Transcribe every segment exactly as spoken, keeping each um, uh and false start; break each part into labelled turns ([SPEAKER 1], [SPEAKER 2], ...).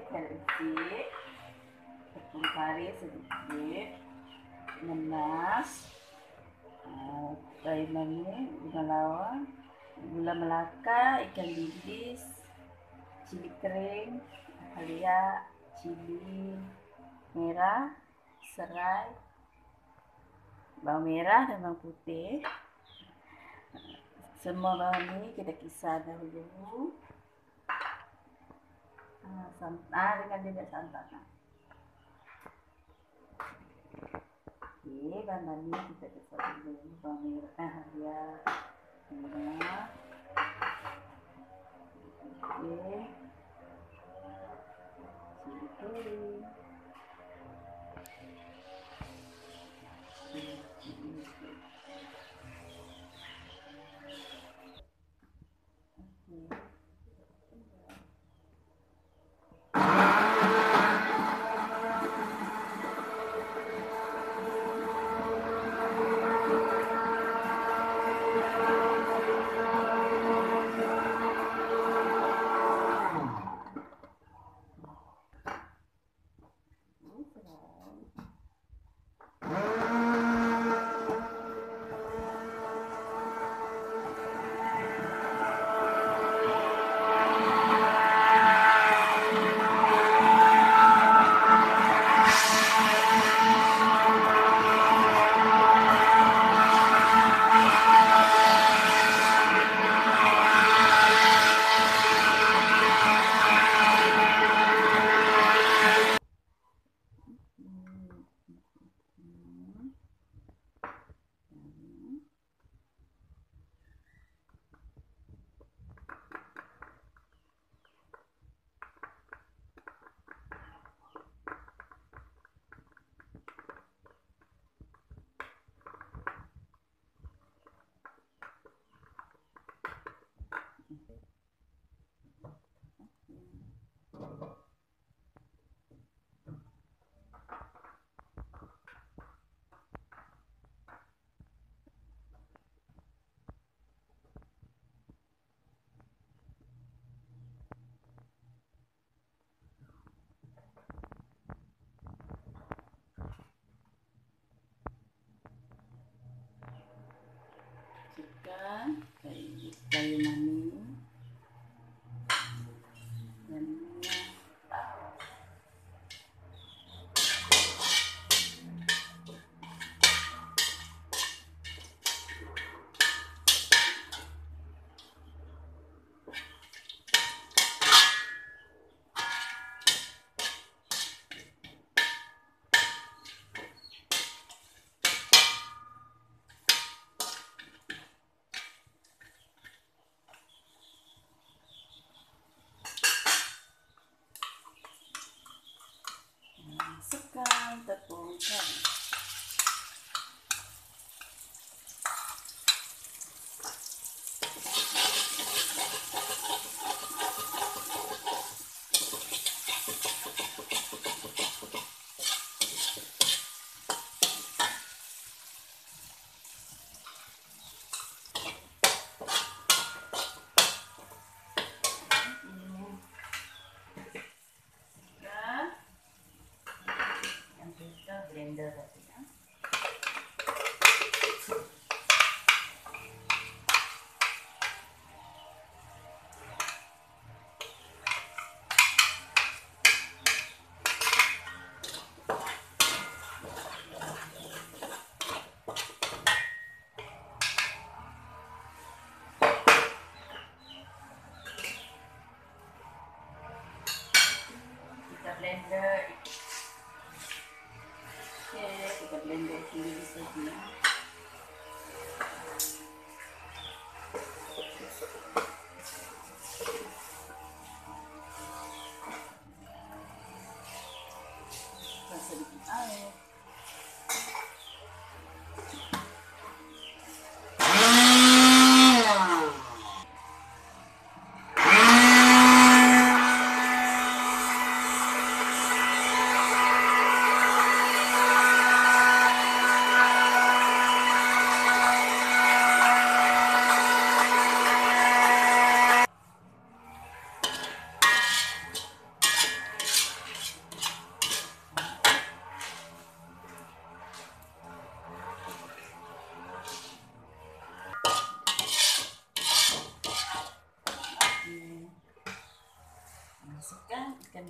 [SPEAKER 1] carrot stick, tepung kari sedikit, nanas, uh, kayu manis, gula lawang, gula melaka, ikan bilis, cili kering, halia, cili merah, serai, bawang merah dan bawang putih. Semua bahan ini kita kisar dahulu. Ah, santan dengan juga santan. Okey, bahan ini kita kisar dulu. Bawang merah, halia, merah. Okey. Cili kering. Masukkan kayu, kayu manis dan minyak. Masukkan tepung kari. Blender tadi ya. Kita blender. Okay, kita blender sendiri saja. Sedikit air.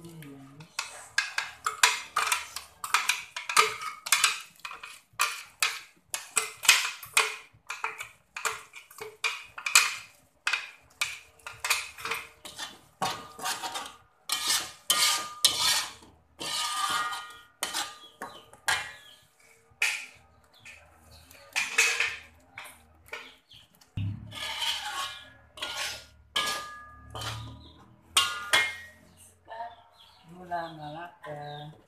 [SPEAKER 1] Gula Melaka.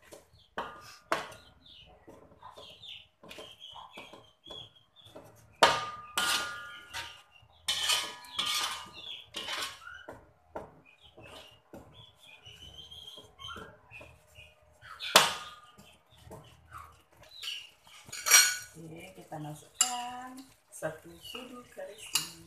[SPEAKER 1] Oke, kita masukkan satu sudu karisi.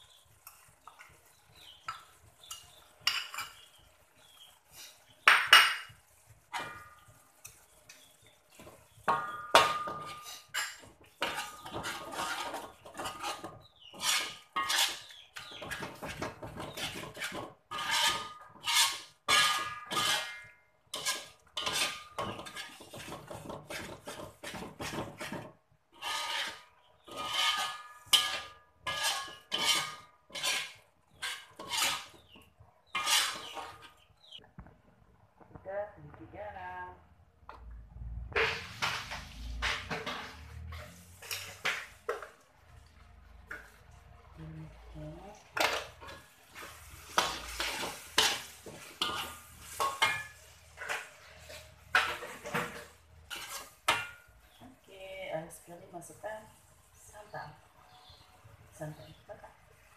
[SPEAKER 1] Sedikit garam. Oke, akhir sekali masukkan santan. Santan bakar.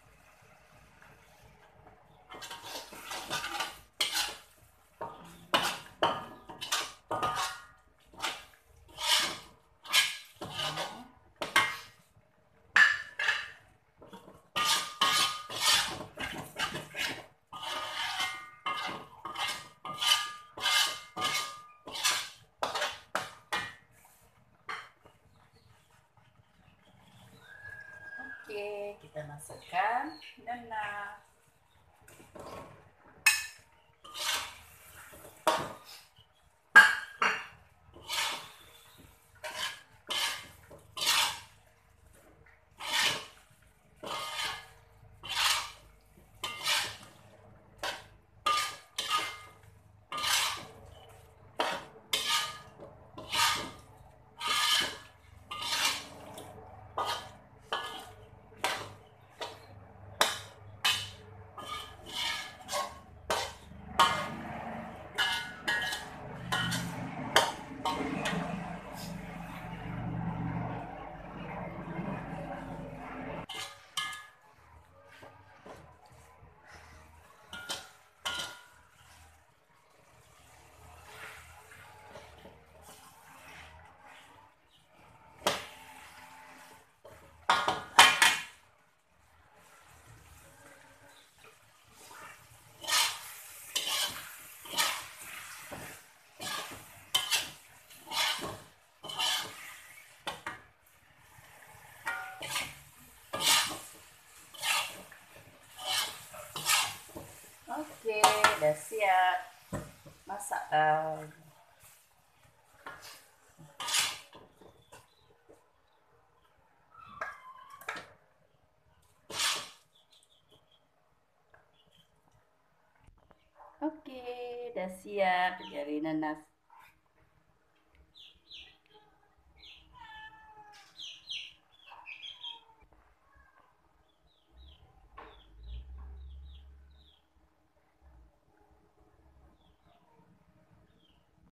[SPEAKER 1] Oke, kita masukkan nanas. Oke, udah siap masak daun. Oke, udah siap dari nanas